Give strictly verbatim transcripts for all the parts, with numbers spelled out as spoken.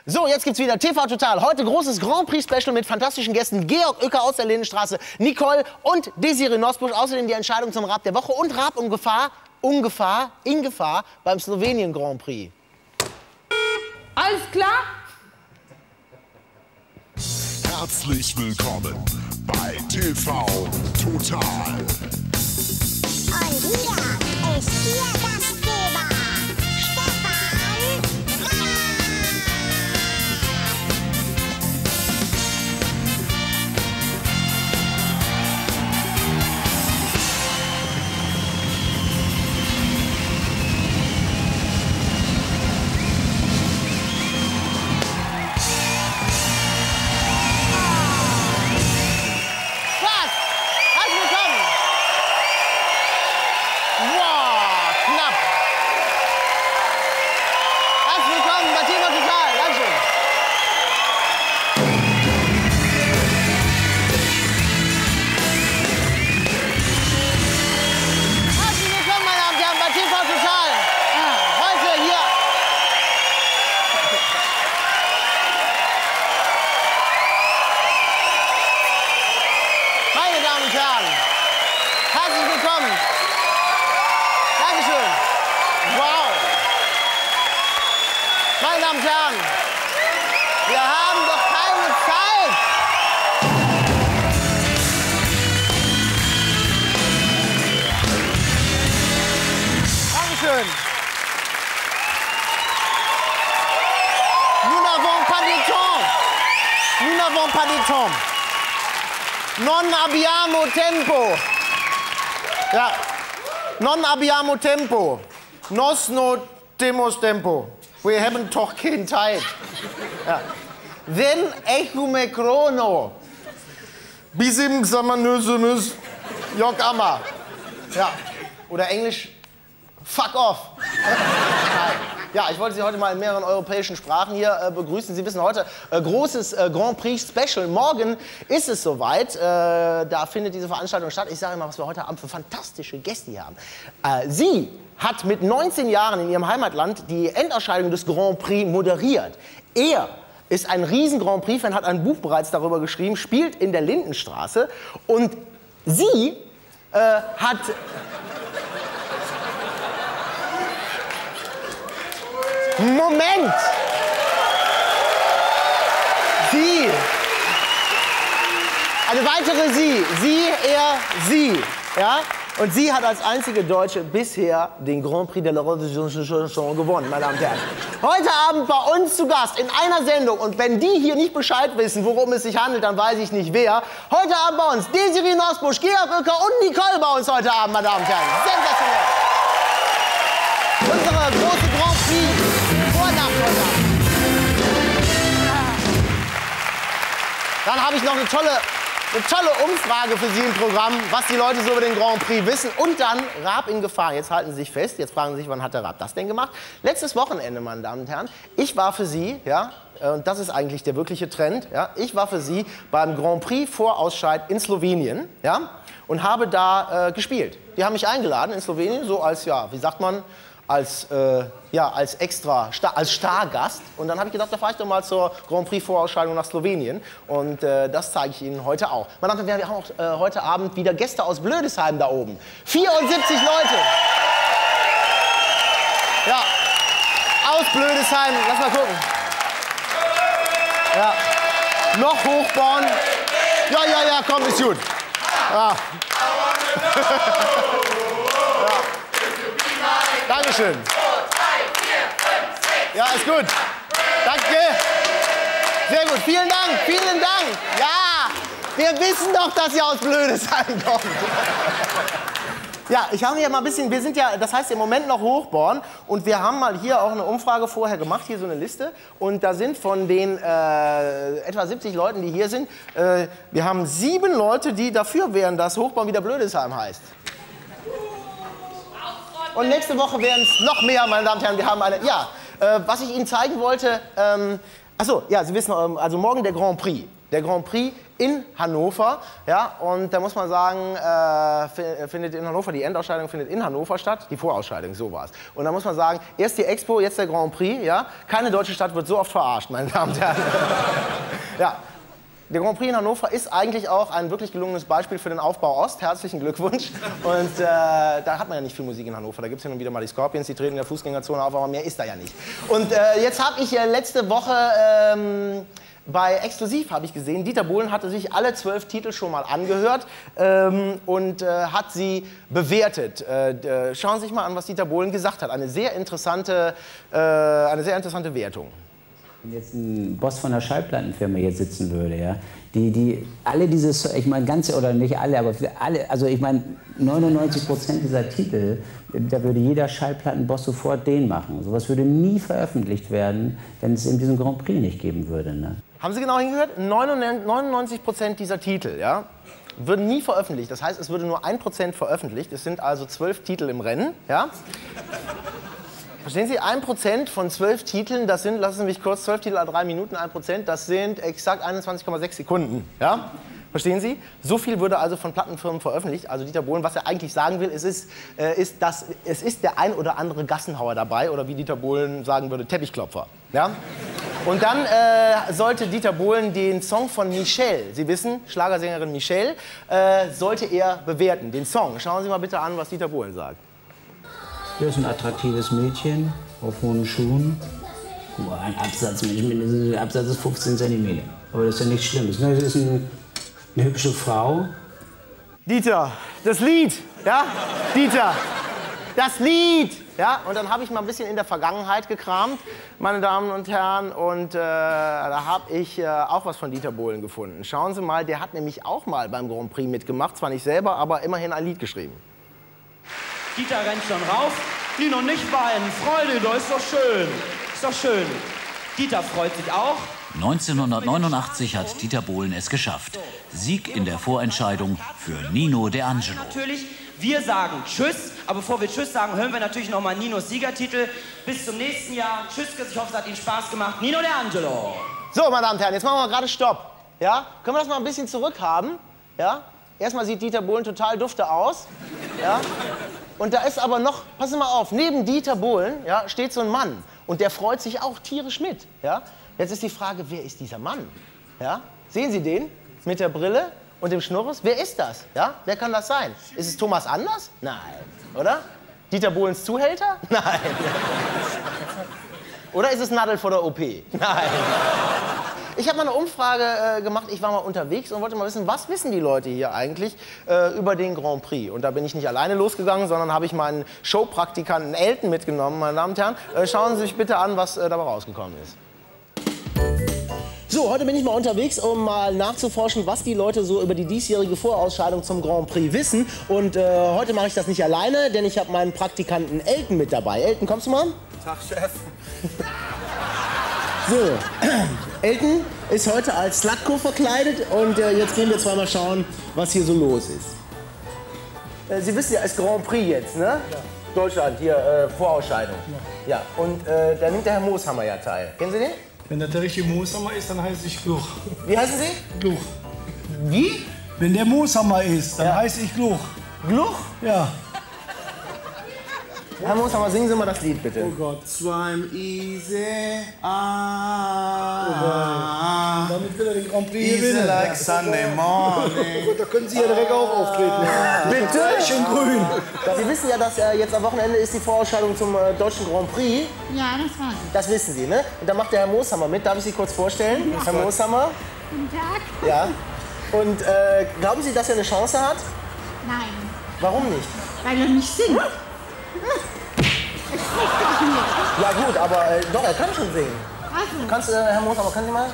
So, jetzt gibt's wieder T V Total. Heute großes Grand Prix Special mit fantastischen Gästen. Georg Uecker aus der Lindenstraße, Nicole und Desiree Nosbusch. Außerdem die Entscheidung zum Rab der Woche und Rab um Gefahr, um Gefahr, in Gefahr beim Slowenien Grand Prix. Alles klar? Herzlich willkommen bei T V Total. Und hier ist Ihr Gastgeber, Stefan Raab. Meine Damen und Herren, wir haben doch keine Zeit. Dankeschön. Nous n'avons pas de temps. Nous n'avons pas de temps. Non abbiamo tempo. Ja, non abbiamo tempo. Nos no temos tempo. We haven't doch keine Zeit. Ja. Wenn echume chrono. Bisim samanösemus jok amma. Ja. Oder Englisch, fuck off. Ja, ich wollte Sie heute mal in mehreren europäischen Sprachen hier äh, begrüßen. Sie wissen heute, äh, großes äh, Grand Prix Special. Morgen ist es soweit. Äh, da findet diese Veranstaltung statt. Ich sage mal, was wir heute Abend für fantastische Gäste hier haben. Äh, Sie hat mit neunzehn Jahren in ihrem Heimatland die Endausscheidung des Grand Prix moderiert. Er ist ein riesen Grand Prix-Fan, hat ein Buch bereits darüber geschrieben, spielt in der Lindenstraße. Und sie äh, hat... Moment! Sie. Eine weitere Sie. Sie, er, sie. Ja? Und sie hat als einzige Deutsche bisher den Grand Prix de la Chanson gewonnen, meine Damen und Herren. Heute Abend bei uns zu Gast in einer Sendung. Und wenn die hier nicht Bescheid wissen, worum es sich handelt, dann weiß ich nicht wer. Heute Abend bei uns Desiree Nosbusch, Georg Uecker und Nicole bei uns heute Abend, meine Damen und Herren. Sensationell. Unsere große Grand Prix. Dann habe ich noch eine tolle, eine tolle Umfrage für Sie im Programm, was die Leute so über den Grand Prix wissen. Und dann Rab in Gefahr. Jetzt halten Sie sich fest, jetzt fragen Sie sich, wann hat der Rab das denn gemacht? Letztes Wochenende, meine Damen und Herren, ich war für Sie, ja, und das ist eigentlich der wirkliche Trend, ja, ich war für Sie beim Grand Prix Vorausscheid in Slowenien, ja, und habe da äh, gespielt. Die haben mich eingeladen in Slowenien, so als, ja, wie sagt man, als, äh, ja, als extra, als Stargast. Und dann habe ich gedacht, da fahre ich doch mal zur Grand Prix Vorausscheidung nach Slowenien. Und äh, das zeige ich Ihnen heute auch. Meine Damen und Herren, wir haben auch äh, heute Abend wieder Gäste aus Blödesheim da oben. vierundsiebzig Leute. Ja, aus Blödesheim. Lass mal gucken. Ja, noch Hochborn. Ja, ja, ja, komm, ist gut. Ja. Dankeschön. Ja, ist gut. Danke. Sehr gut. Vielen Dank. Vielen Dank. Ja, wir wissen doch, dass ihr aus Blödesheim kommt. Ja, ich habe hier mal ein bisschen, wir sind ja, das heißt im Moment noch Hochborn. Und wir haben mal hier auch eine Umfrage vorher gemacht, hier so eine Liste. Und da sind von den äh, etwa siebzig Leuten, die hier sind, äh, wir haben sieben Leute, die dafür wären, dass Hochborn wieder Blödesheim heißt. Und nächste Woche werden es noch mehr, meine Damen und Herren. Wir haben eine, ja, äh, was ich Ihnen zeigen wollte, ähm, achso, ja, Sie wissen, ähm, also morgen der Grand Prix. Der Grand Prix in Hannover. Ja, und da muss man sagen, äh, findet in Hannover, die Endausscheidung findet in Hannover statt, die Vorausscheidung, so war es. Und da muss man sagen, erst die Expo, jetzt der Grand Prix. Ja? Keine deutsche Stadt wird so oft verarscht, meine Damen und Herren. Ja. Der Grand Prix in Hannover ist eigentlich auch ein wirklich gelungenes Beispiel für den Aufbau Ost. Herzlichen Glückwunsch. Und äh, da hat man ja nicht viel Musik in Hannover. Da gibt es hin und wieder mal die Scorpions, die treten in der Fußgängerzone auf, aber mehr ist da ja nicht. Und äh, jetzt habe ich äh, letzte Woche ähm, bei Exklusiv habe ich gesehen, Dieter Bohlen hatte sich alle zwölf Titel schon mal angehört ähm, und äh, hat sie bewertet. Äh, schauen Sie sich mal an, was Dieter Bohlen gesagt hat. Eine sehr interessante, äh, eine sehr interessante Wertung. Wenn jetzt ein Boss von einer Schallplattenfirma hier sitzen würde, ja, die, die alle diese, ich meine ganze, oder nicht alle, aber alle, also ich meine neunundneunzig Prozent dieser Titel, da würde jeder Schallplattenboss sofort den machen. Sowas würde nie veröffentlicht werden, wenn es in diesem Grand Prix nicht geben würde. Ne? Haben Sie genau hingehört? neunundneunzig Prozent dieser Titel, ja, würden nie veröffentlicht. Das heißt, es würde nur ein Prozent veröffentlicht. Es sind also zwölf Titel im Rennen, ja. Verstehen Sie, ein Prozent von zwölf Titeln, das sind, lassen Sie mich kurz, zwölf Titel, drei Minuten, ein Prozent, das sind exakt einundzwanzig Komma sechs Sekunden. Ja? Verstehen Sie? So viel würde also von Plattenfirmen veröffentlicht. Also Dieter Bohlen, was er eigentlich sagen will, es ist, äh, ist dass, es ist der ein oder andere Gassenhauer dabei, oder wie Dieter Bohlen sagen würde, Teppichklopfer. Ja? Und dann äh, sollte Dieter Bohlen den Song von Michelle, Sie wissen, Schlagersängerin Michelle, äh, sollte er bewerten, den Song. Schauen Sie mal bitte an, was Dieter Bohlen sagt. Hier ist ein attraktives Mädchen auf hohen Schuhen. Guck mal, ein Absatz, der Absatz ist fünfzehn Zentimeter. Aber das ist ja nichts Schlimmes. Ne? Das ist ein, eine hübsche Frau. Dieter, das Lied, ja? Dieter, das Lied, ja? Und dann habe ich mal ein bisschen in der Vergangenheit gekramt, meine Damen und Herren, und äh, da habe ich äh, auch was von Dieter Bohlen gefunden. Schauen Sie mal, der hat nämlich auch mal beim Grand Prix mitgemacht, zwar nicht selber, aber immerhin ein Lied geschrieben. Dieter rennt schon rauf. Nino, nicht weinen. Freude, das ist doch schön. Ist doch schön. Dieter freut sich auch. neunzehnhundertneunundachtzig hat Dieter Bohlen es geschafft. Sieg in der Vorentscheidung für Nino De Angelo. Natürlich, wir sagen Tschüss. Aber bevor wir Tschüss sagen, hören wir natürlich noch mal Ninos Siegertitel. Bis zum nächsten Jahr. Tschüss, ich hoffe, es hat Ihnen Spaß gemacht. Nino De Angelo. So, meine Damen und Herren, jetzt machen wir gerade Stopp. Ja? Können wir das mal ein bisschen zurückhaben? Ja? Erstmal sieht Dieter Bohlen total dufte aus. Ja? Und da ist aber noch, passen Sie mal auf, neben Dieter Bohlen, ja, steht so ein Mann. Und der freut sich auch tierisch mit. Ja? Jetzt ist die Frage, wer ist dieser Mann? Ja? Sehen Sie den? Mit der Brille und dem Schnurres? Wer ist das? Ja? Wer kann das sein? Ist es Thomas Anders? Nein. Oder? Dieter Bohlens Zuhälter? Nein. Oder ist es Nadel vor der O P? Nein. Ich habe mal eine Umfrage äh, gemacht, ich war mal unterwegs und wollte mal wissen, was wissen die Leute hier eigentlich äh, über den Grand Prix? Und da bin ich nicht alleine losgegangen, sondern habe ich meinen Showpraktikanten Elton mitgenommen, meine Damen und Herren. Äh, schauen Sie sich bitte an, was äh, dabei rausgekommen ist. So, heute bin ich mal unterwegs, um mal nachzuforschen, was die Leute so über die diesjährige Vorausscheidung zum Grand Prix wissen. Und äh, heute mache ich das nicht alleine, denn ich habe meinen Praktikanten Elton mit dabei. Elton, kommst du mal? Tag, Chef. So, Elton ist heute als Slatko verkleidet und äh, jetzt gehen wir zweimal schauen, was hier so los ist. Äh, Sie wissen ja, es ist Grand Prix jetzt, ne? Ja. Deutschland, hier, äh, Vorausscheidung. Ja. Ja, und äh, da nimmt der Herr Mooshammer ja teil. Kennen Sie den? Wenn das der richtige Mooshammer ist, dann heiße ich Gluch. Wie heißen Sie? Gluch. Wie? Wenn der Mooshammer ist, dann ja. heiße ich Gluch. Gluch? Ja. Herr Mooshammer, singen Sie mal das Lied, bitte. Oh Gott. Swim easy, ah. Damit will er den Grand Prix easy gewinnen. like Sunday morning. Gut, da können Sie ja direkt auch auftreten. Bitte? Schön grün. Sie wissen ja, dass äh, jetzt am Wochenende ist die Vorausscheidung zum äh, deutschen Grand Prix. Ja, das weiß ich. Das wissen Sie, ne? Und da macht der Herr Mooshammer mit. Darf ich Sie kurz vorstellen? Ja. Herr Mooshammer. Guten Tag. Ja. Und äh, glauben Sie, dass er eine Chance hat? Nein. Warum nicht? Weil er nicht singt. Ja gut, aber äh, doch, er kann schon singen. Also. Kannst du, äh, Herr Mooshammer, können Sie mal?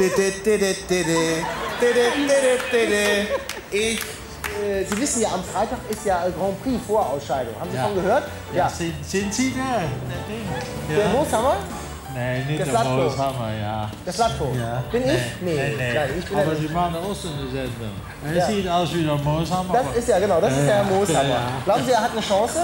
Ich, äh, Sie wissen ja, am Freitag ist ja Grand Prix Vorausscheidung. Haben Sie Ja. von gehört? Ja, sind, sind Sie der? der Der Mooshammer? Nein, nicht Der der Slatko. Mooshammer, ja. Der Slatko. Ja. Bin ich? Nee, Nee, nee, nee. Nein, ich bin Aber der Sie nicht. machen auch so eine Sendung. Er Ja. sieht aus wie der Mooshammer. Das ist ja, genau, das ist der Herr Mooshammer. Ja. Glauben Sie, er hat eine Chance?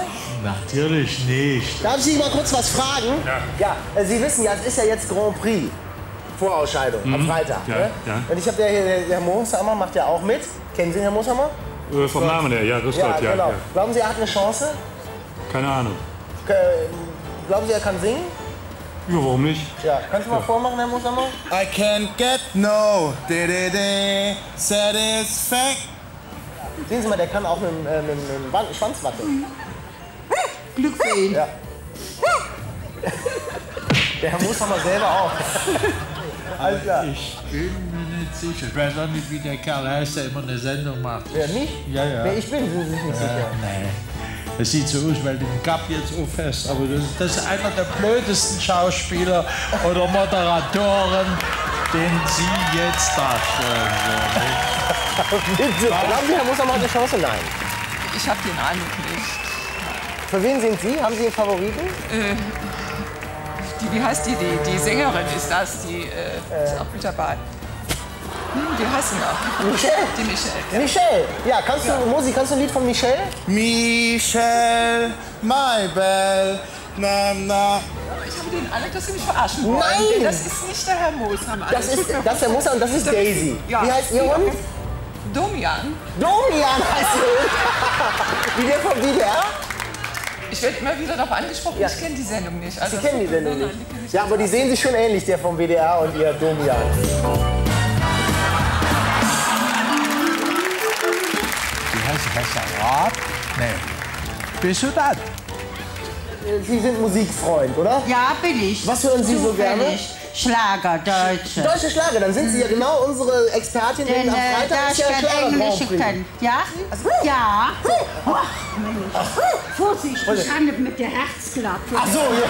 Natürlich nicht. Darf ich Sie mal kurz was fragen? Ja. Ja, äh, Sie wissen ja, es ist ja jetzt Grand Prix. Vorausscheidung Mhm. am Freitag. Ja, Ne? ja. Und ich habe ja hier, der, der Mooshammer macht ja auch mit. Kennen Sie den Herr Mooshammer? Äh, vom Namen her, ja, grüß Ja, Gott, ja, genau. ja. Glauben Sie, er hat eine Chance? Keine Ahnung. Äh, Glauben Sie, er kann singen? Ja, warum nicht? Ja, kannst du mal vormachen, Herr Mooshammer? I can't get no de de de satisfaction. Sehen Sie mal, der kann auch mit, dem, äh, mit, dem- mit dem Wan- Schwanz wackeln. Glück für ihn. Ja. Der Herr Mooshammer selber auch. Alles klar. Ich bin mir nicht sicher. Ich weiß auch nicht, wie der Kerl heißt, der immer eine Sendung macht. Ja, nicht? Ja, ja. Wer ich bin, sind Sie sich nicht sicher. Nee. Das sieht so aus, weil den Gap jetzt so fest. Aber das, das ist einer der blödesten Schauspieler oder Moderatoren, den Sie jetzt darstellen würden. Bitte. Glauben Sie, Herr Mooshammer hat eine Chance? Nein. Ich habe den Eindruck nicht. Für wen sind Sie? Haben Sie einen Favoriten? Äh, die, wie heißt die? Die, die Sängerin ist das, die äh, ist auch mit dabei. Hm, wie heißt sie noch? Michelle? Die Michelle. Ja. Michelle. Ja, kannst du, Musi, kannst du ein Lied von Michelle? Michelle, my belle, na na. Ich habe den Eindruck, dass Sie mich verarschen wollen. Nein! Denn das ist nicht der Herr Mooshammer. Das ist, das ist der Muster und das ist Das- Daisy. Ja. Wie heißt Ihr Hund? Domian. Domian heißt Ihr Hund. Wie der vom W D R? Ich werde immer wieder darauf angesprochen, Ja. ich kenne die Sendung nicht. Also Sie kennen die Sendung nein, nein, nicht. die kenn ich Ja, aber die sehen sich schon ähnlich, der vom W D R und Ihr Domian. Wie heißt das? Heißt der Rat? Nee. Bist du das? Sie sind Musikfreund, oder? Ja, bin ich. Was hören Sie so gerne? Zufällig. Schlager, Deutsche. Deutsche Schlager, dann sind Sie ja genau unsere Expertin, denn Denn am äh, Freitag da ist ja ich kein Schlager Englisch Grand Prix. kann. Ja? Ja. Ach, Mensch. Vorsicht, ich kann mit der Herzklappe. Ach so, ja.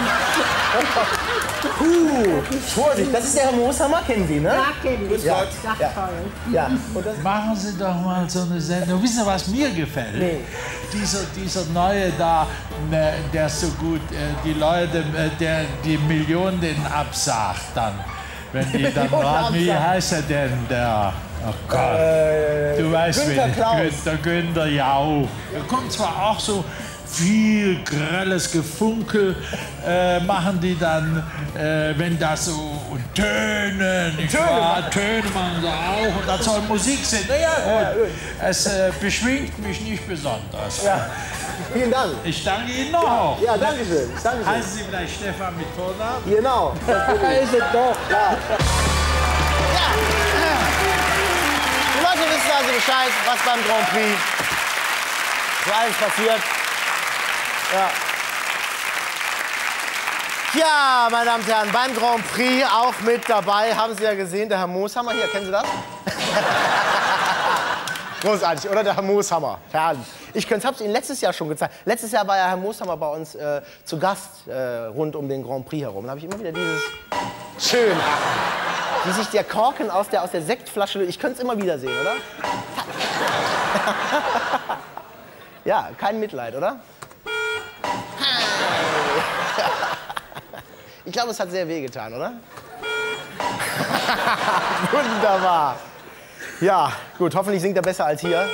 Puh, Vorsicht, das ist der Herr Mooshammer, kennen Sie, ne? Ja, kenn ich. Ja, Sag ja. toll. Ja, und das, Machen Sie doch mal so eine Sendung. Wissen Sie, was mir gefällt? Nee. Dieser, dieser neue da, ne, der so gut äh, die Leute, äh, der die Millionen den absagt dann. Wenn die dann Millionen raten, wie absagt. heißt er denn der? Oh Gott. äh, Du weißt, Günther wen, Klaus. Günther, Günther Jauch. Da kommt zwar auch so viel grelles Gefunkel, äh, machen die dann, äh, wenn das so und Töne, nicht Töne wahr? machen. Töne machen sie auch und das soll Musik sein. Na ja, gut. Es äh, beschwingt mich nicht besonders. ja. Vielen Dank. Ich danke Ihnen auch. Ja, danke schön. Danke schön. Heißen Sie vielleicht Stefan mit Vornamen? Genau. Da ist es doch. Ja. Die Leute wissen also Bescheid, was beim Grand Prix so alles passiert. Ja. Ja, meine Damen und Herren, beim Grand Prix auch mit dabei, haben Sie ja gesehen, der Herr Mooshammer. Hier, kennen Sie das? Großartig, oder? Der Herr Mooshammer. Herrlich. Ich habe es Ihnen letztes Jahr schon gezeigt. Letztes Jahr war ja Herr Mooshammer bei uns äh, zu Gast äh, rund um den Grand Prix herum. Da habe ich immer wieder dieses schön, wie sich der Korken aus der, aus der Sektflasche löst. Ich könnte es immer wieder sehen, oder? Ja, kein Mitleid, oder? Ich glaube, es hat sehr wehgetan, oder? Wunderbar. Ja, gut, hoffentlich singt er besser als hier.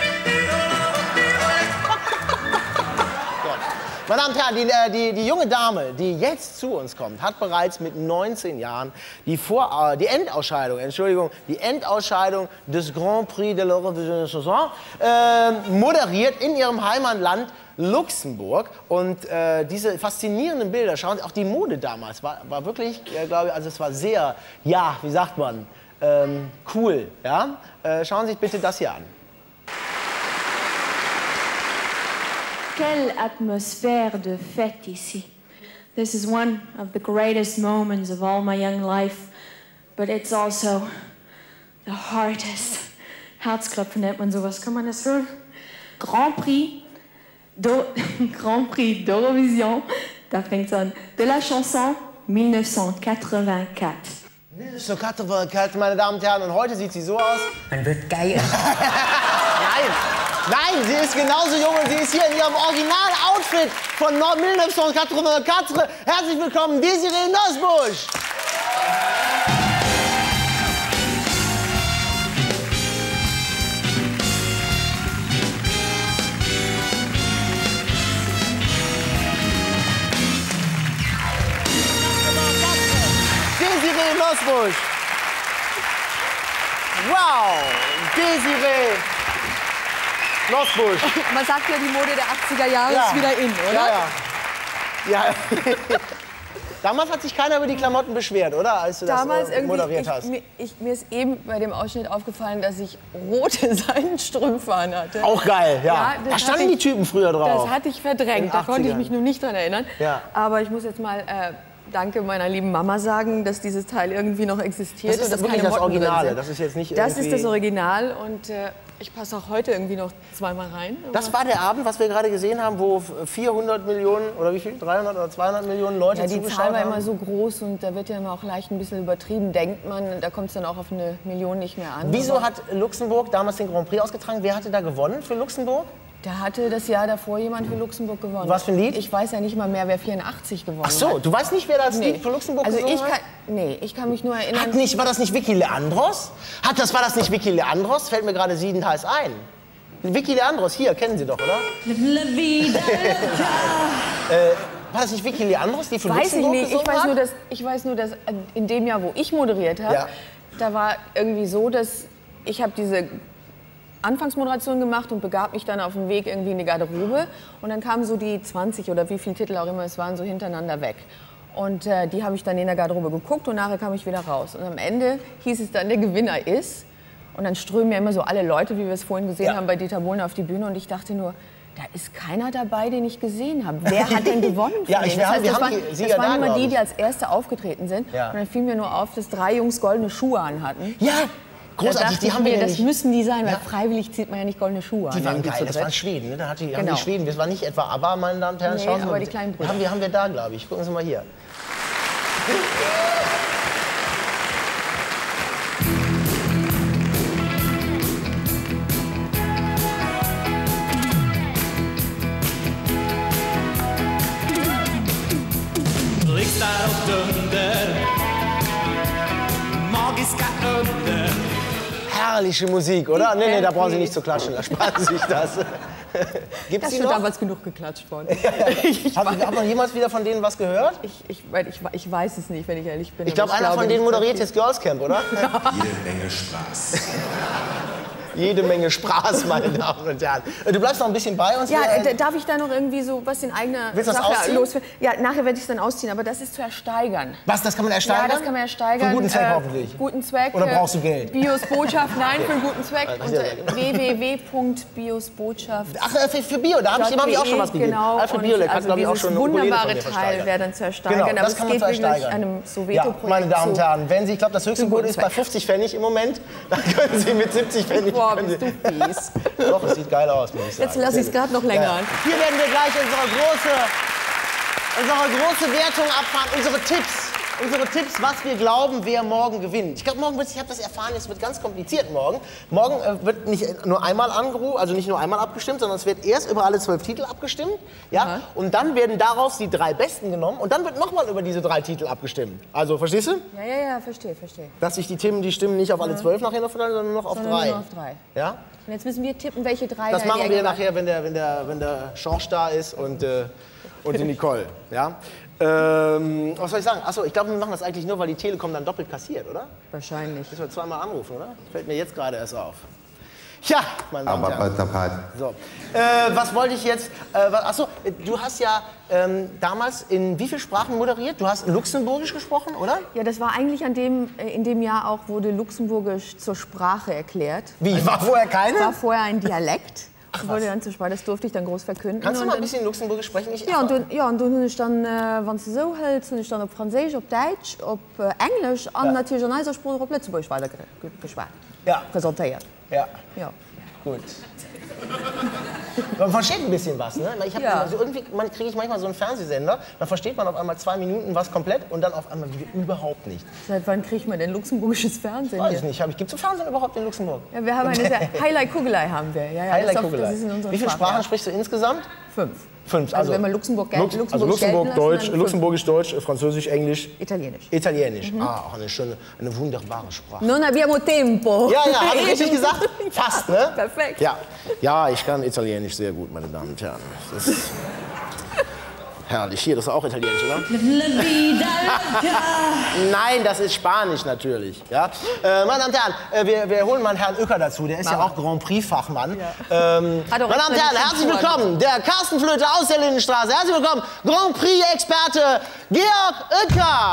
Meine Damen und Herren, die, äh, die, die junge Dame, die jetzt zu uns kommt, hat bereits mit neunzehn Jahren die, Vor äh, die Endausscheidung, Entschuldigung, die Endausscheidung des Grand Prix de l'Eurovision Chanson äh, moderiert in ihrem Heimatland Luxemburg. Und äh, diese faszinierenden Bilder, schauen Sie, auch die Mode damals war, war wirklich, äh, glaube ich, also es war sehr, ja, wie sagt man, ähm, cool. Ja? Äh, schauen Sie sich bitte das hier an. Quelle atmosphère de fête ici. This is one of the greatest moments of all my young life, but it's also the hardest. Herzklopfen nennt man sowas, kann man das hören? Grand Prix, do, Grand Prix d'Eurovision, da fängt's an, de la chanson neunzehnhundertachtundsechzig. neunzehnhundertachtundsechzig, meine Damen und Herren, und heute sieht sie so aus. Man wird geil. Nein, nein, sie ist genauso jung und sie ist hier in ihrem Original-Outfit von neunzehnhundertachtundsechzig. Herzlich willkommen, Desiree Nosbusch. Desiree Desiree Nosbusch. Wow, Desiree Nosbusch. Man sagt ja, die Mode der achtziger Jahre Ja. ist wieder in, oder? Ja, ja. ja. Damals hat sich keiner über die Klamotten beschwert, oder? Als du Damals das äh, moderiert irgendwie, hast. ich, mir, ich, mir ist eben bei dem Ausschnitt aufgefallen, dass ich rote Seidenstrümpfe anhatte. Auch geil, ja. das Da standen hatte die Typen früher drauf. Das hatte ich In verdrängt, den da konnte ich achtzigern. mich nur nicht dran erinnern. Ja. Aber ich muss jetzt mal äh, danke meiner lieben Mama sagen, dass dieses Teil irgendwie noch existiert. Das ist und dass wirklich keine das Motten drin Originale, sind. das ist jetzt nicht Das ist irgendwie- das Original und äh, ich passe auch heute irgendwie noch zweimal rein. Das war der Abend, was wir gerade gesehen haben, wo vierhundert Millionen oder wie viel? dreihundert oder zweihundert Millionen Leute Ja, die zugeschaut Zahl war haben. immer so groß und da wird ja immer auch leicht ein bisschen übertrieben, denkt man. Da kommt es dann auch auf eine Million nicht mehr an. Wieso Aber hat Luxemburg damals den Grand Prix ausgetragen? Wer hatte da gewonnen für Luxemburg? da hatte das Jahr davor jemand für Luxemburg gewonnen. Was für ein Lied? Ich weiß ja nicht mal mehr, wer vierundachtzig gewonnen Ach so, hat. du weißt nicht, wer das Nee. Lied für Luxemburg also gesungen ich hat? kann, nee, ich kann mich nur erinnern. Hat nicht, war das nicht Vicky Leandros? Hat das, war das nicht Vicky Leandros? Fällt mir gerade siebenteils ein. Vicky Leandros, hier, kennen Sie doch, oder? äh, war das nicht Vicky Leandros, die für Weiß ich Luxemburg nicht. Ich gesungen weiß, hat? nur, dass, ich weiß nur, dass in dem Jahr, wo ich moderiert habe, Ja. da war irgendwie so, dass ich habe diese Anfangsmoderation gemacht und begab mich dann auf dem Weg irgendwie in die Garderobe. Und dann kamen so die zwanzig oder wie viele Titel auch immer es waren, so hintereinander weg. Und äh, die habe ich dann in der Garderobe geguckt und nachher kam ich wieder raus. Und am Ende hieß es dann, der Gewinner ist. Und dann strömen ja immer so alle Leute, wie wir es vorhin gesehen Ja. haben, bei Dieter Bohlen auf die Bühne. Und ich dachte nur, da ist keiner dabei, den ich gesehen habe. Wer hat denn gewonnen? von Ja, ich- denen? wir das haben- heißt, wir das haben waren, die Sieger das waren da, immer glaub die, ich. die als Erste aufgetreten sind. Ja. Und dann fiel mir nur auf, dass drei Jungs goldene Schuhe anhatten. Ja, Da großartig, dachte die ich haben wir mir, das nämlich- müssen die sein, weil Ja. freiwillig zieht man ja nicht goldene Schuhe an. Die waren irgendwie geil, zu das dritt. waren Schweden, ne? Da hat die, haben Genau. die Schweden, das war nicht etwa ABBA, meine Damen und Herren. Nee, Schauen Sie aber mal, die kleinen Brüder. Haben wir, haben wir da, glaube ich. Gucken Sie mal hier. Riksdag och dunder, magiska under. Herrliche Musik, oder? Nee, nee, da brauchen Sie nicht zu klatschen, da sparen Sie sich das. Gibt's Das die ist schon noch? damals genug geklatscht worden. Hat, hat man jemals wieder von denen was gehört? Ich, ich, ich, ich weiß es nicht, wenn ich ehrlich bin. Ich glaube, aber einer von nicht, denen dass moderiert die- jetzt Girls Camp, oder? Jede Menge Spaß. Jede Menge Spaß, meine Damen und Herren. Du bleibst noch ein bisschen bei uns. Ja, hier. äh, darf ich da noch irgendwie so was in eigener Willst du das Sache ausziehen? loswerden? Ja, nachher werde ich es dann ausziehen, aber das ist zu ersteigern. Was, das kann man ersteigern? Ja, das kann man ersteigern. Für guten Zweck Äh, hoffentlich. Guten Zweck. Oder äh, brauchst du Geld? Bios Botschaft, nein, für einen guten Zweck. Das ist ja Unter w w w punkt biosbotschaft. Ach, äh, für, für Bio, da habe ich, dem hab ich auch schon was gegeben. Genau. Alfred und Biolek hat, also glaube ich, auch dieses schon eine Ukulele von wunderbare mir Teil versteigert. wäre dann zu ersteigern. Genau, aber das es kann man geht zu wirklich ersteigern. einem Ja, Soweto-Projekt meine Damen und zu. Herren, wenn Sie, ich glaube, das höchste Zum Gebot guten ist bei Zweck. fünfzig Pfennig im Moment, dann können Sie mit siebzig Pfennig... Boah, können bist Sie- du fies. Doch, es sieht geil aus, muss ich sagen. Jetzt lasse ich es gerade noch länger Ja. an. Hier werden wir gleich unsere große, unsere große Wertung abfahren, unsere Tipps. Unsere Tipps, was wir glauben, wer morgen gewinnt. Ich glaube, morgen wird, ich habe das erfahren, es wird ganz kompliziert morgen. Morgen äh, wird nicht nur einmal angerufen, also nicht nur einmal abgestimmt, sondern es wird erst über alle zwölf Titel abgestimmt. Ja? Und dann werden daraus die drei besten genommen und dann wird nochmal über diese drei Titel abgestimmt. Also, verstehst du? Ja, ja, ja, verstehe, verstehe. Dass sich die Themen, die Stimmen nicht auf alle zwölf nachher noch verteilen, sondern nur noch auf Sondern drei. nur auf drei. Ja? Und jetzt müssen wir tippen, welche drei Das da machen die wir Ecke nachher, wenn der, wenn der, wenn der Schorsch da ist und, äh, und die Nicole. Ja? Ähm, was soll ich sagen? Achso, ich glaube, wir machen das eigentlich nur, weil die Telekom dann doppelt kassiert, oder? Wahrscheinlich. Müssen wir zweimal anrufen, oder? Fällt mir jetzt gerade erst auf. Ja, meine Damen und Aber Herren. dabei. So. Äh, was wollte ich jetzt? Äh, was, achso, du hast ja ähm, damals in wie vielen Sprachen moderiert? Du hast Luxemburgisch gesprochen, oder? Ja, das war eigentlich an dem, äh, in dem Jahr auch, wurde Luxemburgisch zur Sprache erklärt. Wie, war vorher keine? War vorher ein Dialekt. Ach, wurde was? dann zur Sprache, das durfte ich dann groß verkünden. Kannst du Und mal ein dann- bisschen Luxemburgisch sprechen? Ich, Ja, und dann, ja, und dann habe ich dann, äh, wenn es so hält, habe ich dann auf Französisch, auf Deutsch, auf äh, Englisch und Ja. natürlich an unserer Sprache auf Lützeburg weiter ge- ge- geschwärzt. Ja. Präsentiert. Ja. Ja. Gut. Man versteht ein bisschen was, ne? Ich hab, Ja. also irgendwie man kriege ich manchmal so einen Fernsehsender, dann versteht man auf einmal zwei Minuten was komplett und dann auf einmal überhaupt nicht. Seit wann kriegt man denn luxemburgisches Fernsehen? Weiß hier? ich nicht. Gibt es Fernsehen überhaupt in Luxemburg? Ja, wir haben eine sehr Highlight Kugelei haben wir. Ja, ja, Highlight das, ist auf, Kugelei. das ist in unserer Wie viele Sprache, Sprachen ja. sprichst du insgesamt? Fünf. Fünf. Also wenn man Luxemburg gel- Lux- Luxemburg also Luxemburg, gelten lassen, Deutsch, dann fünf. Luxemburgisch, Deutsch, Französisch, Englisch. Italienisch. Italienisch. Mhm. Ah, auch eine schöne, eine wunderbare Sprache. Non abbiamo tempo. Ja, ja, habe ich richtig gesagt? Fast, ne? Perfekt. Ja. Ja, ich kann Italienisch sehr gut, meine Damen und Herren. Das ist herrlich. Hier, das ist auch italienisch, oder? Nein, das ist Spanisch natürlich. Ja? Äh, meine Damen und Herren, äh, wir, wir holen mal Herrn Uecker dazu. Der ist ja auch Grand Prix-Fachmann. Ja. Ähm, meine Damen und Herren, herzlich willkommen. Der Carsten Flöte aus der Lindenstraße. Herzlich willkommen, Grand Prix-Experte Georg Uecker.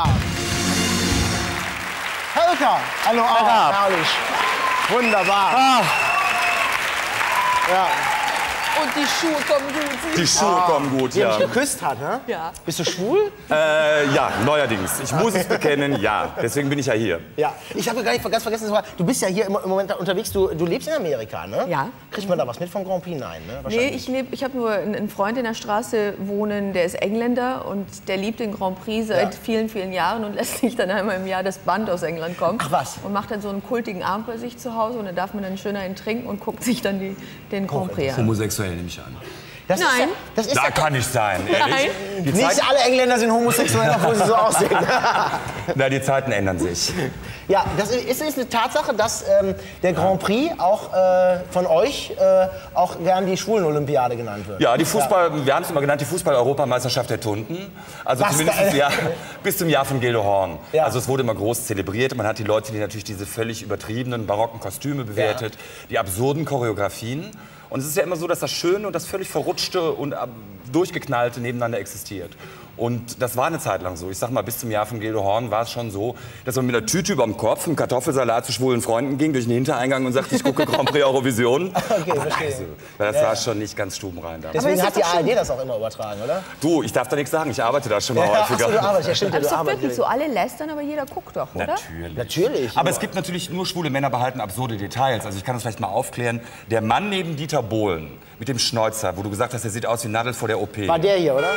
Herr Uecker. Hallo, oh, herrlich. Wunderbar. Ah. Ja. Und die Schuhe kommen gut. Die Schuhe oh, kommen gut, die ja. Die mich geküsst hat, ne? Ja. Bist du schwul? Äh, ja, neuerdings. Ich muss es bekennen, ja. Deswegen bin ich ja hier. Ja. Ich habe gar nicht ganz vergessen, du bist ja hier im Moment unterwegs. Du, du lebst in Amerika, ne? Ja. Kriegt man da was mit vom Grand Prix? Nein, ne? Nee, ich, leb, ich habe nur einen Freund in der Straße wohnen, der ist Engländer und der liebt den Grand Prix seit ja. vielen, vielen Jahren und lässt sich dann einmal im Jahr das Band aus England kommen. Ach was? Und macht dann so einen kultigen Abend bei sich zu Hause und da darf man dann schön einen trinken und guckt sich dann die, den Grand Prix an. Homosexuell nehme ich an. Das Nein. Ist ja, das ist da ja, kann ich sein, ehrlich. Nein. Die Nicht Zeit, alle Engländer sind homosexuell, obwohl sie so aussehen. na, die Zeiten ändern sich. Ja, das ist, ist eine Tatsache, dass ähm, der Grand Prix auch äh, von euch äh, auch gern die Schwulen-Olympiade genannt wird. Ja, die Fußball, ja. wir haben es immer genannt, die Fußball-Europameisterschaft der Tunden. Also Was zumindest da? ja, bis zum Jahr von Gildo Horn. Ja. Also es wurde immer groß zelebriert. Man hat die Leute, die natürlich diese völlig übertriebenen barocken Kostüme bewertet, ja. die absurden Choreografien. Und es ist ja immer so, dass das Schöne und das völlig Verrutschte und Durchgeknallte nebeneinander existiert. Und das war eine Zeit lang so. Ich sag mal, bis zum Jahr von Gildo Horn war es schon so, dass man mit einer Tüte über dem Kopf, einem Kartoffelsalat zu schwulen Freunden ging, durch den Hintereingang und sagte, ich gucke Grand Prix Eurovision. Okay, verstehe. Also, das ja. war schon nicht ganz stubenrein damals. Deswegen hat die A R D das auch immer übertragen, oder? Du, ich darf da nichts sagen, ich arbeite da schon mal ja, häufiger. Ach so, du arbeitest, ja stimmt, aber du ist doch arbeitest. wirklich so, alle lästern, aber jeder guckt doch, oder? Natürlich. Natürlich. Aber es gibt natürlich nur schwule Männer behalten absurde Details. Also ich kann das vielleicht mal aufklären. Der Mann neben Dieter Bohlen mit dem Schnäuzer, wo du gesagt hast, der sieht aus wie Nadel vor der O P. War der hier, oder?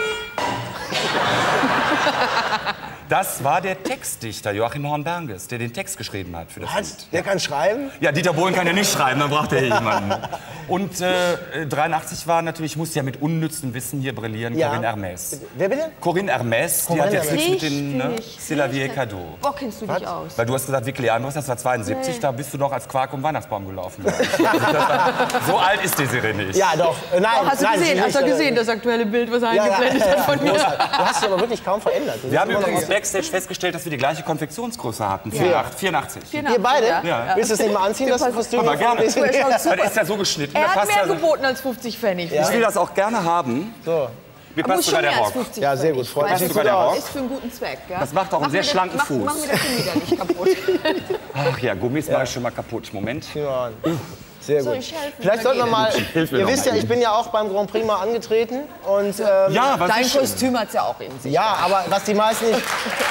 Das war der Textdichter Joachim Horn-Bernges, der den Text geschrieben hat für das Hat? Lied. Der kann schreiben? Ja, Dieter Bohlen kann ja nicht schreiben, dann braucht er jemanden. Und äh, dreiundachtzig war natürlich, ich musste ja mit unnützem Wissen hier brillieren, Ja. Corinne Hermès. Wer bitte? Corinne Hermès, die Corinne hat jetzt Hermès. nichts mit den Richtig, ne, richtig. C'est la vie et cadeau. Boah, kennst du dich aus? Weil du hast gesagt, Vicky Leandros, das war zweiundsiebzig, Nee. da bist du noch als Quark um Weihnachtsbaum gelaufen. So alt ist die Desiree nicht. Ja, doch. Äh, Nein, Oh, hast du nein, gesehen, sie hast du nicht, gesehen, äh, das aktuelle Bild, was er ja, ja, eingeblendet ja, hat von mir? großartig. Du hast dich aber wirklich kaum verändert. Du Wir haben bist immer noch übrigens aus- Backstage festgestellt, dass wir die gleiche Konfektionsgröße hatten. Ja. vierundachtzig. Wir beide? Ja. Willst du es nicht mal anziehen, das Kostüm? Aber gerne. Das Er schaut super. Das ist ja so geschnitten. Er da hat passt mehr ja so. geboten als fünfzig Pfennig. Ja. Ich will das auch gerne haben. So. Mir Aber passt muss sogar schon der mehr als Rock. fünfzig Ja, sehr gut. Pfennig. Freut Weil mich das sogar der Rock. ist für einen guten Zweck. Ja? Das macht auch einen Mach sehr mir das- schlanken mach, Fuß. Mach mir das wieder nicht kaputt. Ach ja, Gummis mache ich schon mal kaputt. Moment. Ja. Sehr Soll gut. ich helfen? Vielleicht sollten wir mal, Hilf mir ihr noch wisst mal ja, ich eben. bin ja auch beim Grand Prix mal angetreten. Und, ähm, Ja, was Dein ist schön. Kostüm hat es ja auch in sich. ja, aber was die meisten nicht...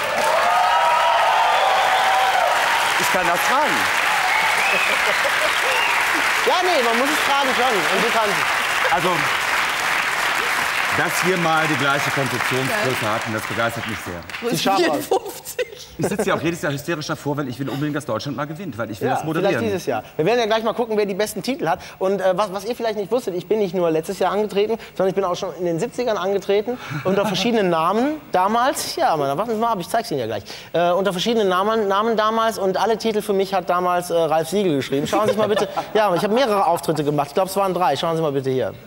Ich kann das tragen. Ja, nee, man muss es tragen schon. Und du kannst es. Also, dass wir mal die gleiche Konfektionsgröße hatten, das begeistert mich sehr. Sieht scharf aus. vierundfünfzig. Ich sitze ja auch jedes Jahr hysterisch davor, weil ich will unbedingt, dass Deutschland mal gewinnt, weil ich will Ja, das vielleicht moderieren. dieses Jahr. Wir werden ja gleich mal gucken, wer die besten Titel hat. Und äh, was, was ihr vielleicht nicht wusstet, ich bin nicht nur letztes Jahr angetreten, sondern ich bin auch schon in den siebzigern angetreten. Unter verschiedenen Namen damals. Ja, Mann, warten Sie mal ab, ich zeig's Ihnen ja gleich. Äh, unter verschiedenen Namen, Namen damals. Und alle Titel für mich hat damals äh, Ralf Siegel geschrieben. Schauen Sie sich mal bitte. Ja, ich habe mehrere Auftritte gemacht. Ich glaube, es waren drei. Schauen Sie mal bitte hier.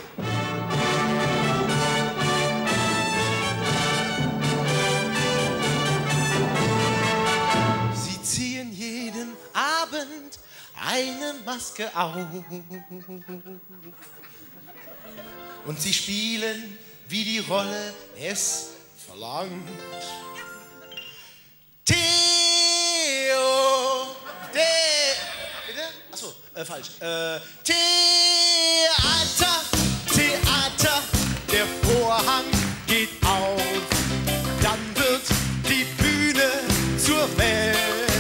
Sie ziehen jeden Abend eine Maske auf. Und sie spielen, wie die Rolle es verlangt. Theo, de, bitte? Achso, äh, falsch. Äh, Theater, Theater, der Vorhang geht auf. Dann wird die Bühne zur Welt.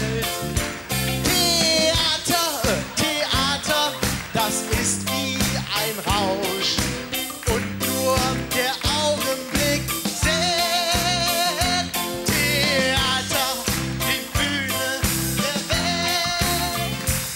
Theater, äh, Theater, das ist wie ein Rausch. Und nur der Augenblick zählt. Theater, die Bühne der Welt.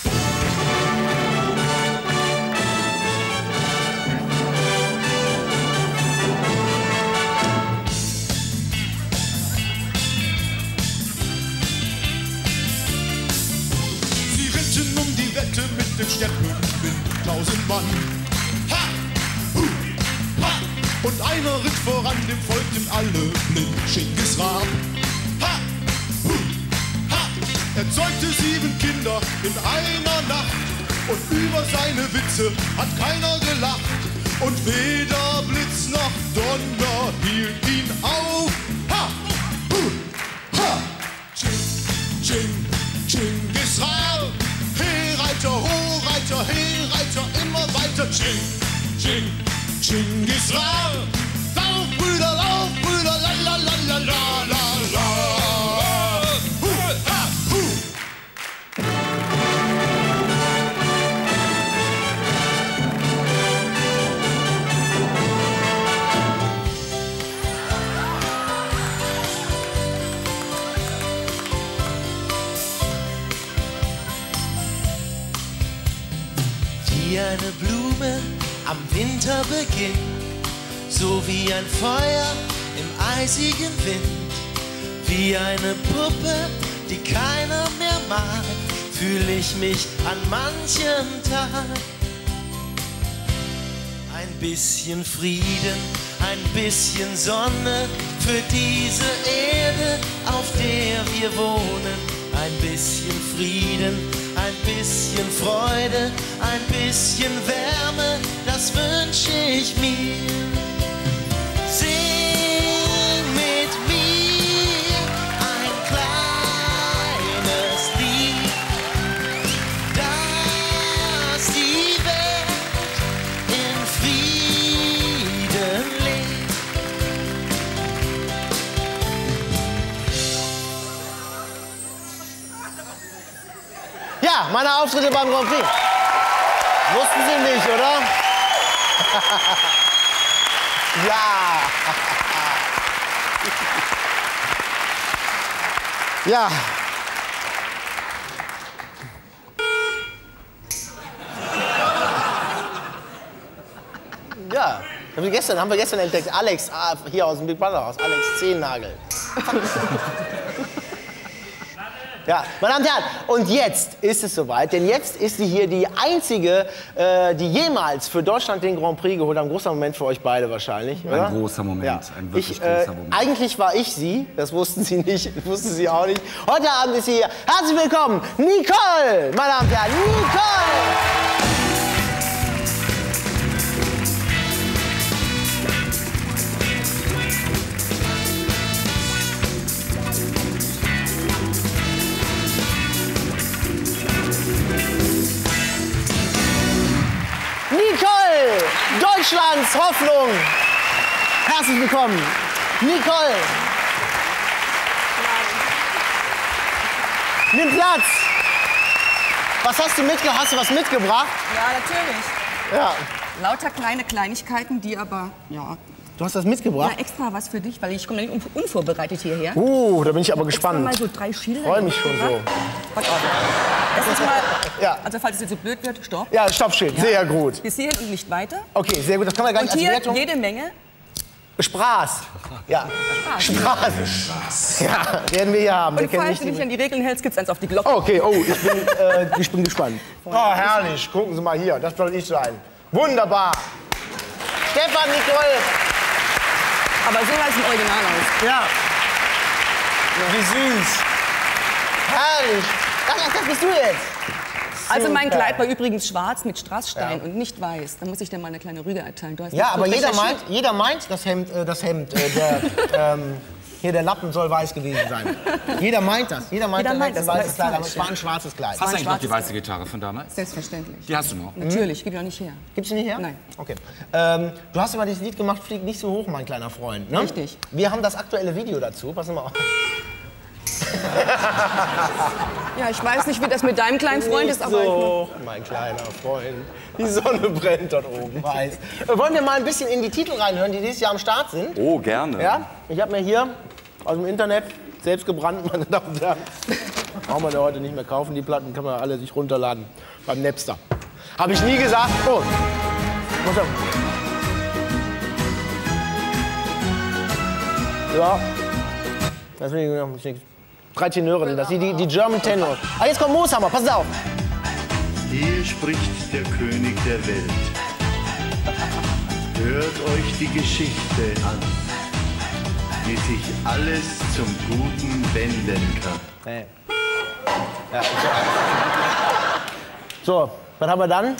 Sie ritten um die Wette mit dem Stärken mit tausend Mann. Ha! Hu! Ha! Und einer ritt voran, dem folgten alle blind. Genghis Khan. Ha! Hu! Ha! Er zeugte sieben Kinder in einer Nacht. Und über seine Witze hat keiner gelacht. Und weder Blitz noch Donner hielt ihn auf. Ha! Hu! Ha! Ching, ching, Genghis Khan. He, Reiter, ho, Reiter, he, Reiter, immer weiter. Ching, ching, Genghis Khan. Lauf, Brüder, lauf, Brüder, la, la, la, la, la, la, la. Hu, ha, hu. Wie eine Blume am Winterbeginn, so wie ein Feuer im eisigen Wind, wie eine Puppe, die keiner mehr mag, fühle ich mich an manchem Tag. Ein bisschen Frieden, ein bisschen Sonne für diese Erde, auf der wir wohnen. Ein bisschen Frieden, ein bisschen Freude, ein bisschen Wärme, das wünsche ich mir. Sing mit mir ein kleines Lied, dass die Welt in Frieden lebt. Ja, meine Auftritte beim Grand Prix. Wussten Sie nicht, oder? Ja. Ja. Ja. Haben wir gestern, haben wir gestern entdeckt. Alex, ah, hier aus dem Big Brother Haus. Alex Zehennagel. Ja, meine Damen und Herren, und jetzt ist es soweit, denn jetzt ist sie hier die einzige, äh, die jemals für Deutschland den Grand Prix geholt hat. Ein großer Moment für euch beide wahrscheinlich, oder? Ein großer Moment, Ja. ein wirklich ich, äh, großer Moment. Eigentlich war ich sie, das wussten Sie nicht, das wussten Sie auch nicht. Heute Abend ist sie hier. Herzlich willkommen, Nicole, meine Damen und Herren, Nicole! Nicole, Deutschlands Hoffnung. Herzlich willkommen, Nicole. Nimm Platz. Was hast du mitgebracht? Hast du was mitgebracht? Ja, natürlich. Ja. Lauter kleine Kleinigkeiten, die aber, ja. Du hast das mitgebracht? Ja, extra was für dich, weil ich komme nicht unvorbereitet hierher. Uh, da bin ich aber gespannt. Extra mal so drei Schilder. Ich freue mich schon so. Pass auf. Das ist mal, ja. Also falls es jetzt so blöd wird, stopp. Ja, Stoppschild, Ja. sehr gut. Bis hierhin und nicht weiter. Okay, sehr gut, das kann man gar nicht Und als hier Wertung. jede Menge. Spaß. Ja. Spaß. Spaß. Ja, werden wir hier haben. Wir Und kennen falls nicht du die- nicht an die Regeln hältst, gibt's eins auf die Glocke. Okay, oh, ich bin, äh, ich bin gespannt. Oh, herrlich. Gucken Sie mal hier, das soll ich sein. Wunderbar. Stefan, Nicole. Aber so heißt ein Original aus. Ja. Wie süß. Herrlich. Ach, ach, das bist du jetzt. Also mein Super. Kleid war übrigens schwarz mit Strassstein Ja. und nicht weiß. Da muss ich dir mal eine kleine Rüge erteilen. Du hast Ja, das aber so jeder recherchiert. meint, jeder meint, das Hemd, äh, das Hemd, äh, der, ähm, hier der Lappen soll weiß gewesen sein. Jeder meint das. Jeder meint, Jeder das meint ist ein das, aber weißes ist Kleid, aber falsch, es war ein ja. schwarzes Kleid. Hast du eigentlich noch die weiße Gitarre von damals? Selbstverständlich. Die hast du noch? Natürlich, gib die auch nicht her. Gibst du nicht her? Nein. Okay. Ähm, du hast immer dieses Lied gemacht, Flieg nicht so hoch, mein kleiner Freund. Ne? Richtig. Wir haben das aktuelle Video dazu. Pass mal auf. Ja, ich weiß nicht, wie das mit deinem kleinen Freund Nicht ist, aber... so hoch, mein kleiner Freund. Die Sonne brennt dort oben, weiß. Äh, wollen wir mal ein bisschen in die Titel reinhören, die dieses Jahr am Start sind? Oh, gerne. Ja? Ich habe mir hier aus dem Internet, selbst gebrannt, meine Damen und Herren. Brauchen wir ja heute nicht mehr kaufen, die Platten kann man alle sich runterladen beim Napster. Habe ich nie gesagt. Oh. Muss er- Ja. Das will ich noch nicht. Drei Tenöre sind das, die, die, die German Tenors. Ah, jetzt kommt Mooshammer, pass auf. Hier spricht der König der Welt. Hört euch die Geschichte an, wie sich alles zum Guten wenden kann. Hey. Ja. So, was haben wir dann?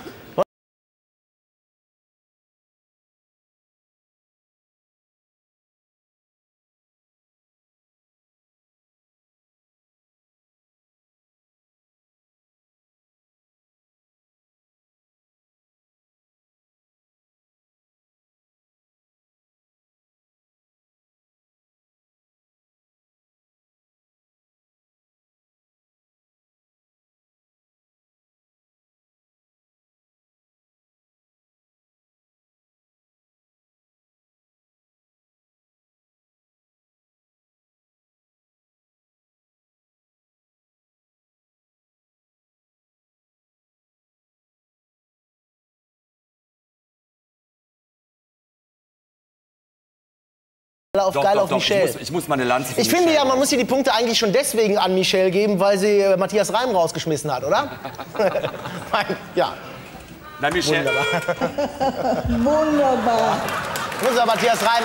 Auf Doch, geil doch, auf doch. Michelle. Ich muss, ich muss meine Lanze für Ich finde Michelle ja, man muss hier die Punkte eigentlich schon deswegen an Michelle geben, weil sie äh, Matthias Reim rausgeschmissen hat, oder? Nein, ja. Nein, Michelle. Wunderbar. Wunderbar. Muss ja Matthias Reim.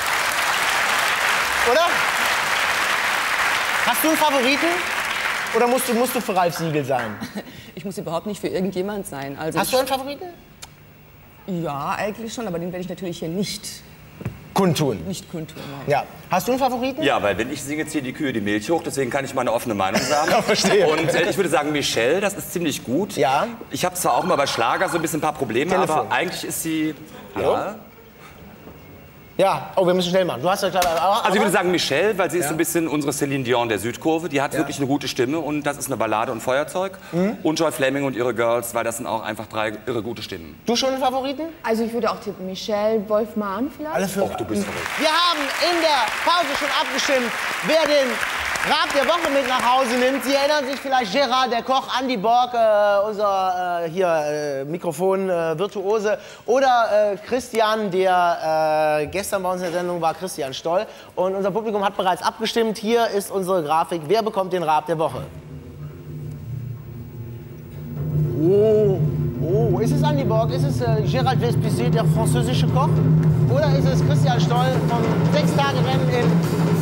Oder? Hast du einen Favoriten? Oder musst du, musst du für Ralf Siegel sein? Ich muss überhaupt nicht für irgendjemand sein. Also Hast du einen Favoriten? Ja, eigentlich schon, aber den werde ich natürlich hier nicht kundtun. Nicht kundtun, nein. Ja. Hast du einen Favoriten? Ja, weil wenn ich singe, ziehen die Kühe die Milch hoch, deswegen kann ich meine offene Meinung sagen. Ja, verstehe. Und äh, ich würde sagen, Michelle, das ist ziemlich gut. Ja. Ich habe zwar auch mal bei Schlager so ein bisschen ein paar Probleme, Telefon. aber eigentlich ist sie... Hallo? Ja. Ja, oh, wir müssen schnell machen. Du hast ja klar. Aber, Also ich würde sagen Michelle, weil sie ist Ja. so ein bisschen unsere Celine Dion der Südkurve. Die hat Ja. wirklich eine gute Stimme und das ist eine Ballade und Feuerzeug. Mhm. Und Joy Flaming und ihre Girls, weil das sind auch einfach drei irre gute Stimmen. Du schon einen Favoriten? Also ich würde auch tippen, Michelle Wolf-Mahn vielleicht. Alle fünf. Och, du bist verrückt. Wir haben in der Pause schon abgestimmt, wer den Rab der Woche mit nach Hause nimmt. Sie erinnern sich vielleicht Gerard, der Koch, Andi Borg, äh, unser äh, hier äh, Mikrofon-Virtuose, oder äh, Christian, der äh, gestern bei uns in der Sendung war, Christian Stoll. Und unser Publikum hat bereits abgestimmt. Hier ist unsere Grafik. Wer bekommt den Rab der Woche? Oh, oh, ist es Andi Borg? Ist es äh, Gerald Vespizet, der französische Koch? Oder ist es Christian Stoll vom Sechstagerennen in...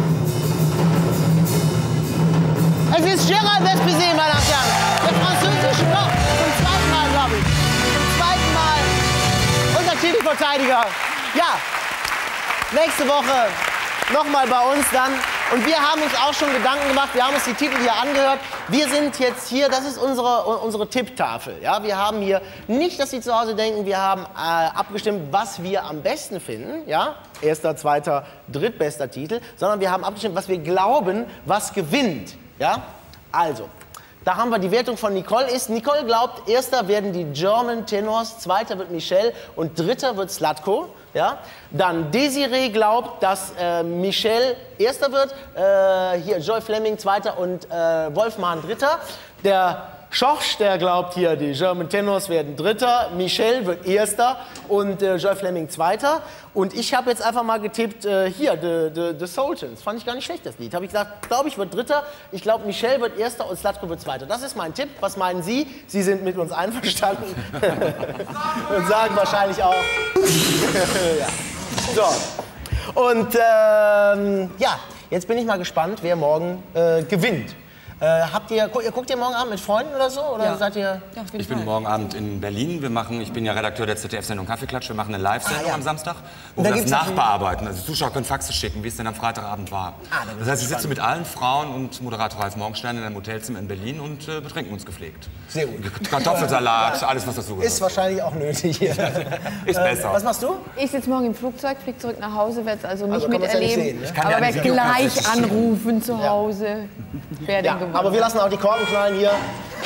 Es ist Gerald Vespizet, meine Damen und Herren, der französische Koch. Zum zweiten Mal, glaube ich. Zum zweiten Mal unser Titelverteidiger. Ja, nächste Woche nochmal bei uns dann. Und wir haben uns auch schon Gedanken gemacht, wir haben uns die Titel hier angehört. Wir sind jetzt hier, das ist unsere, unsere Tipptafel. Ja, wir haben hier, nicht, dass Sie zu Hause denken, wir haben äh, abgestimmt, was wir am besten finden. Ja? Erster, zweiter, drittbester Titel. Sondern wir haben abgestimmt, was wir glauben, was gewinnt. Ja? Also, da haben wir die Wertung von Nicole. Ist, Nicole glaubt, erster werden die German Tenors, zweiter wird Michelle und dritter wird Zlatko. Ja? Dann Desiree glaubt, dass äh, Michelle erster wird, äh, hier Joy Fleming zweiter und äh, Wolf-Mahn dritter. Der Schorsch, der glaubt hier, die German Tenors werden dritter, Michelle wird erster und äh, Joy Fleming zweiter. Und ich habe jetzt einfach mal getippt, äh, hier, The, the, the Sultans. Fand ich gar nicht schlecht, das Lied. Habe ich gesagt, glaube ich, wird dritter. Ich glaube, Michelle wird erster und Zlatko wird zweiter. Das ist mein Tipp. Was meinen Sie? Sie sind mit uns einverstanden und sagen wahrscheinlich auch. Ja. So. Und ähm, ja, jetzt bin ich mal gespannt, wer morgen äh, gewinnt. Äh, habt ihr, gu ihr guckt ihr morgen Abend mit Freunden oder so? Oder Ja. seid ihr? Ja, auf jeden Ich bin Fall. morgen Abend in Berlin. Wir machen, ich bin ja Redakteur der Z D F-Sendung Kaffeeklatsch. Wir machen eine Live-Sendung Ah, ja. am Samstag, wo Und da wir das gibt's natürlich- nachbearbeiten. Also Zuschauer können Faxe schicken, wie es denn am Freitagabend war. Ah, da bin das heißt, ich wir sitzen gespannt. mit allen Frauen und Moderator Ralf Morgenstern in einem Hotelzimmer in Berlin und äh, betrinken uns gepflegt. Sehr gut. Kartoffelsalat, alles was dazu gehört. Ist wahrscheinlich auch nötig hier. Ist Äh, besser. Was machst du? Ich sitze morgen im Flugzeug, fliege zurück nach Hause, werde es also nicht Also kann man's ja nicht miterleben. sehen, ne? Ich kann ja aber eine werde Videokarte gleich schicken. anrufen zu Hause, wer denn Ja, gewonnen aber wir hat. lassen auch die Korken knallen hier.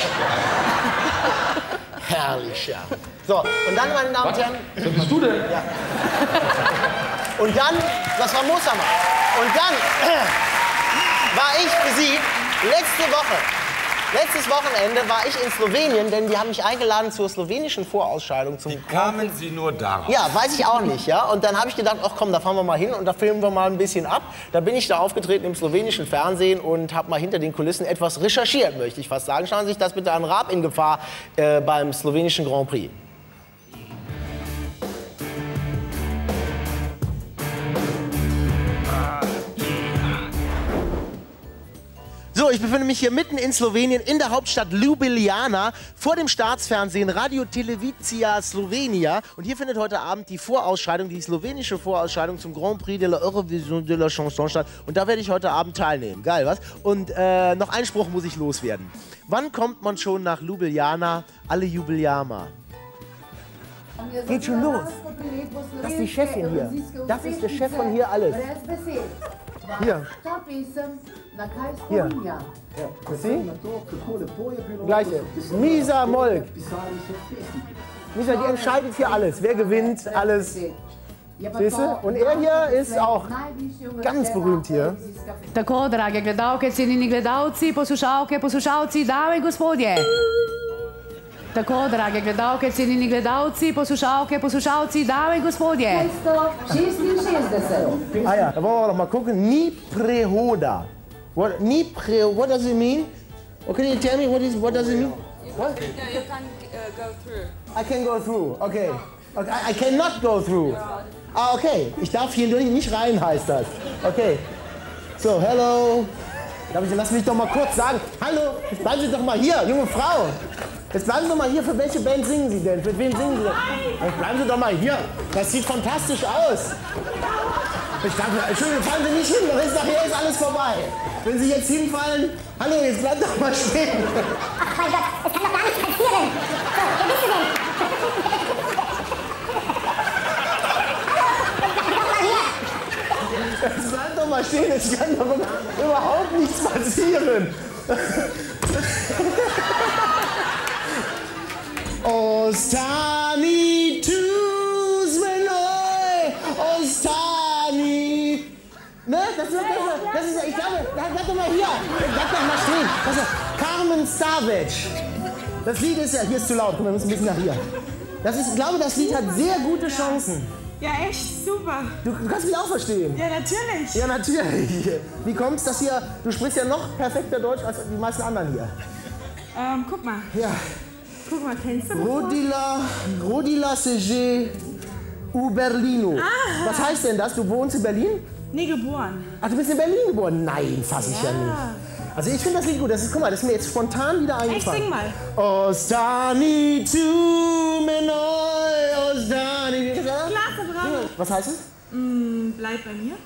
Herrlich, ja. So, und dann, meine Damen und Herren... Was bist du denn? Ja. Und dann, das war Mooshammer. Und dann war ich für Sie letzte Woche, letztes Wochenende war ich in Slowenien, denn die haben mich eingeladen zur slowenischen Vorausscheidung zum Kamen Sie nur darauf? Ja, weiß ich auch nicht, ja. Und dann habe ich gedacht, ach komm, da fahren wir mal hin und da filmen wir mal ein bisschen ab. Da bin ich da aufgetreten im slowenischen Fernsehen und habe mal hinter den Kulissen etwas recherchiert, möchte ich fast sagen. Schauen Sie sich das bitte an. Raab in Gefahr äh, beim slowenischen Grand Prix. So, ich befinde mich hier mitten in Slowenien, in der Hauptstadt Ljubljana, vor dem Staatsfernsehen Radio Televizija Slovenia. Und hier findet heute Abend die Vorausscheidung, die slowenische Vorausscheidung zum Grand Prix de la Eurovision de la Chanson statt. Und da werde ich heute Abend teilnehmen. Geil, was? Und äh, noch ein Spruch muss ich loswerden. Wann kommt man schon nach Ljubljana? Alle Jubeljama. Geht schon los. Das ist die Chefin hier. Das ist der Chef von hier alles. Hier. Hier. Ja. Sie? Gleiche. Misa Molk. Misa, die entscheidet hier alles. Wer gewinnt, alles. Siehst du? Und er hier ist auch ganz berühmt hier. Tako, drage gledalke, cenjeni gledalci, poslušalke, poslušalci, dame in gospodje. Tako, drage gledalke, cenjeni gledalci, poslušalke, poslušalci, dame in gospodje. Ah ja, da wollen wir noch mal gucken. Ni prehoda. What, ni pre, what does it mean? Or can you tell me what, is, what does it mean? What? Yeah, you can uh, go through. I can go through, okay. Okay, I, I cannot go through. Ah, okay. Ich darf hier nicht rein, heißt das. Okay. So, hello. Lass mich doch mal kurz sagen. Hallo, jetzt bleiben Sie doch mal hier, junge Frau. Jetzt bleiben Sie doch mal hier. Für welche Band singen Sie denn? Für wen singen Sie denn? Jetzt bleiben Sie doch mal hier. Das sieht fantastisch aus. Ich dachte, Entschuldigung, fallen Sie nicht hin, ist nachher ist alles vorbei. Wenn Sie jetzt hinfallen, hallo, jetzt bleibt doch mal stehen. Ach mein Gott, das kann doch gar nicht passieren. So, wer bist du denn? Jetzt bleib doch mal stehen, es kann doch überhaupt nichts passieren. Ostani Tuzmenoi, Ostani. Ne, das ist, das ist, das ist, ich glaube, bleib doch mal hier, bleib doch mal stehen. Das ist Carmen Savage. Das Lied ist ja, hier ist zu laut, guck mal, wir müssen ein bisschen nach hier. Das ist, ich glaube, das Lied hat sehr gute Chancen. Ja, echt super. Du, du kannst mich auch verstehen. Ja, natürlich. Ja, natürlich. Wie kommt's, dass hier, du sprichst ja noch perfekter Deutsch als die meisten anderen hier. Ähm, guck mal. Ja. Guck mal, kennst du das? Rodila, Rodila Sege u Berlino. Ah. Was heißt denn das? Du wohnst in Berlin? Nee, geboren. Ach, du bist in Berlin geboren? Nein, fass ich ja, ja nicht. Also ich finde das Lied gut. Das ist, guck mal, das ist mir jetzt spontan wieder eingefallen. Ich sing mal. Ostani tu menoi, Ostani. Klasse, bravo. Was heißt es? Mm, bleib bei mir.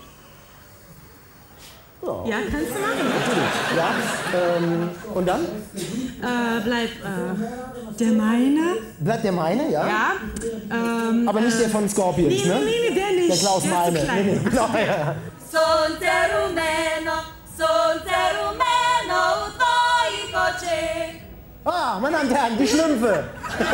Ja, ja kannst du machen. Natürlich. Ja. Ähm, und dann? Äh, bleib äh, der meine. Bleibt der meine, ja? Ja. Ähm, Aber nicht der von Scorpions, nee, ne? Nee, nee, der nicht. Der Klaus der Meine. Ist Nee, nee, genau, ja. Sonce rumeno, sonce rumeno, utoi koche. Ah, meine Damen und Herren, die Schlümpfe.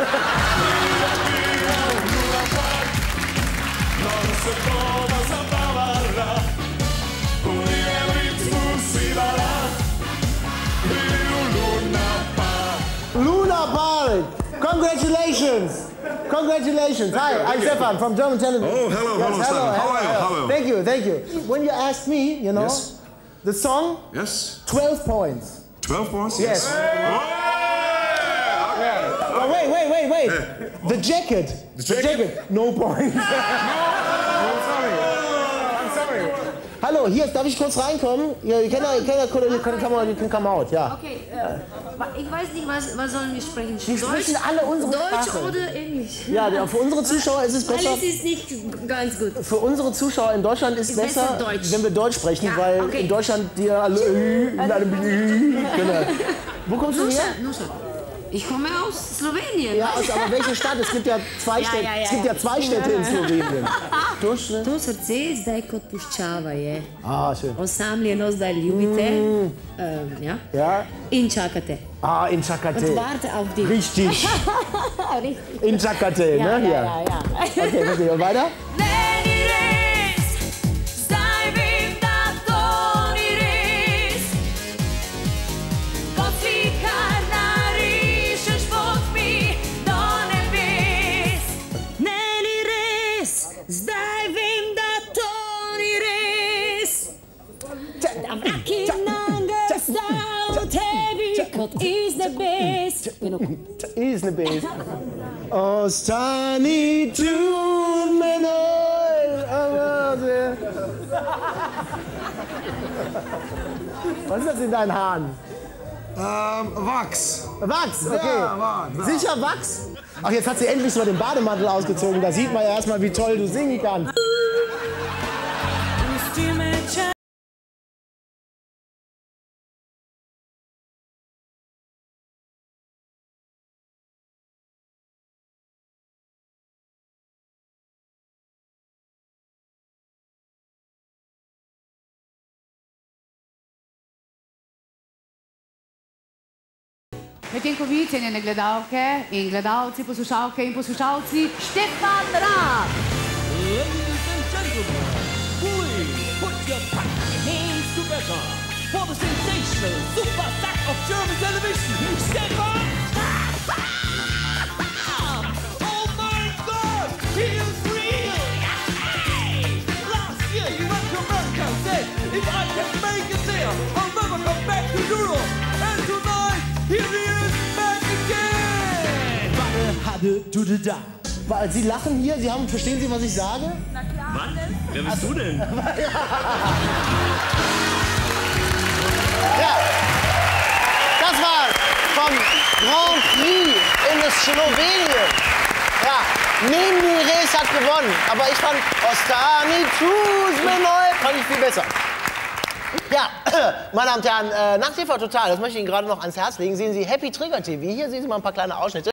Luna Park. Congratulations. Congratulations. Hi, I'm Stefan from German television. Oh, hello, yes, hello, Stefan. How are you? Hello. Thank you, thank you. When you asked me, you know, Yes. the song, Yes. twelve points. twelve points? Yes. Oh, Oh, wait, wait, wait, wait. The jacket. The jacket? No point. I'm sorry. I'm sorry. Hallo, hier, darf ich kurz reinkommen? Ja, you can, you can, you can, come, out, you can come out, ja. Okay, äh, ich weiß nicht, was, was sollen wir sprechen? Wir sprechen alle unsere Deutsch Sprache. oder Englisch? Ja, ja, für unsere Zuschauer ist es besser. Alles ist nicht ganz gut. Für unsere Zuschauer in Deutschland ist es Ist besser, besser Deutsch. wenn wir Deutsch sprechen, Ja, weil okay. in Deutschland die alle in einem genau. Wo kommst du Nusa, her? Nusa. Ich komme aus Slowenien. Ja, aus, aber welche Stadt? Es gibt ja zwei, Ja, Städte, ja, ja, es gibt ja zwei Städte in Slowenien. Točno. To srce zdaj kot puščava je. Ah, schön. Osamljeno zdaj ljubite. Mm. Ähm, ja. Ja. In čakate. Ah, in Chakate. Und warte auf dich. Richtig. Richtig. In Chakate, Ja, ne? ja, Hier. ja, ja. Okay, okay, und weiter? Is the best. Is the best. Ostani tu menoj, Was ist das in deinen Haaren? Ähm, Wachs. Wachs, okay. Ja, Wachs. Sicher Wachs? Ach, jetzt hat sie endlich mal den Bademantel ausgezogen. Da sieht man ja erstmal, wie toll du singen kannst. Medtem ko vi, cenjene gledalke in gledalci, poslušalke in poslušalci, Štefan Rad! Ladies and gentlemen, please put your fucking hands together for the sensational super sack of German television, Stefan Raab! Oh my God, he is real! Last year he went to America and said, if I can make it there, I'll never come back to Europe. And tonight, here he is back again! Weil Sie lachen hier, Sie haben, verstehen Sie, was ich sage? Na klar. Mann, wer bist du denn? Ja, das war vom Grand Prix in Slowenien. Ja, Nemi Rees hat gewonnen, aber ich fand Ostani Tuzmenoi fand ich viel besser. Ja, meine Damen und Herren, äh, nach T V Total, das möchte ich Ihnen gerade noch ans Herz legen, sehen Sie Happy Trigger T V. Hier sehen Sie mal ein paar kleine Ausschnitte.